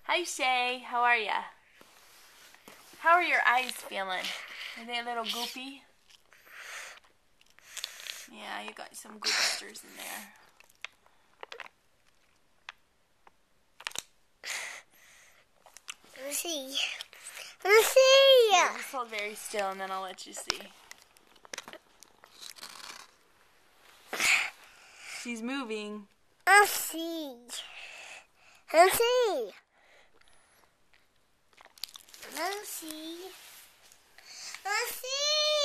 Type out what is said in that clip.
Hi, Shay. How are ya? How are your eyes feeling? Are they a little goopy? Yeah, you got some goopsters in there. Let me see. Let me see. Yeah, just hold very still and then I'll let you see. She's moving. I'll see. I'll see. I'll see. I'll see.